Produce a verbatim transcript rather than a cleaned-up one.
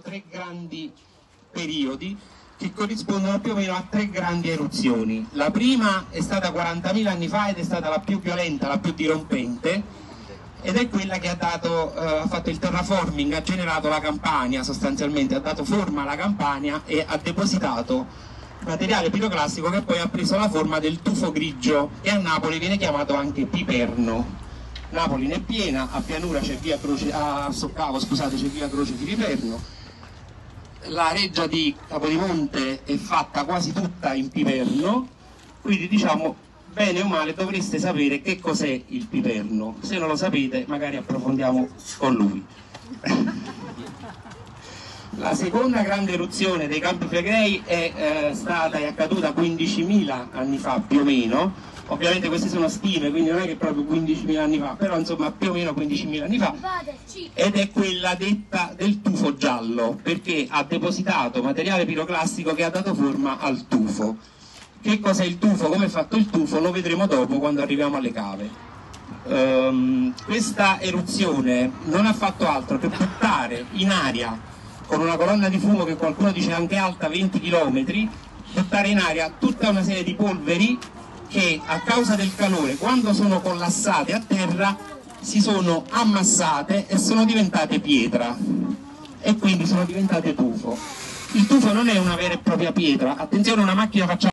tre grandi periodi che corrispondono più o meno a tre grandi eruzioni. La prima è stata quarantamila anni fa ed è stata la più violenta, la più dirompente, ed è quella che ha, dato, eh, ha fatto il terraforming, ha generato la Campania sostanzialmente, ha dato forma alla Campania e ha depositato materiale piroclastico che poi ha preso la forma del tufo grigio, e a Napoli viene chiamato anche piperno. Napoli ne è piena, a Pianura c'è via Croce, a Soccavo scusate c'è via Croce di Piperno. La reggia di Capodimonte è fatta quasi tutta in piperno, quindi diciamo bene o male dovreste sapere che cos'è il piperno. Se non lo sapete magari approfondiamo con lui. La seconda grande eruzione dei Campi Flegrei è eh, stata e accaduta quindicimila anni fa più o meno. Ovviamente queste sono stime, quindi non è che proprio quindicimila anni fa, però insomma più o meno quindicimila anni fa, ed è quella detta del tufo giallo, perché ha depositato materiale piroclastico che ha dato forma al tufo. Che cos'è il tufo? Come è fatto il tufo? Lo vedremo dopo quando arriviamo alle cave. Um, questa eruzione non ha fatto altro che buttare in aria, con una colonna di fumo che qualcuno dice anche alta venti chilometri, buttare in aria tutta una serie di polveri che a causa del calore, quando sono collassate a terra, si sono ammassate e sono diventate pietra, e quindi sono diventate tufo. Il tufo non è una vera e propria pietra, attenzione, una macchina faccia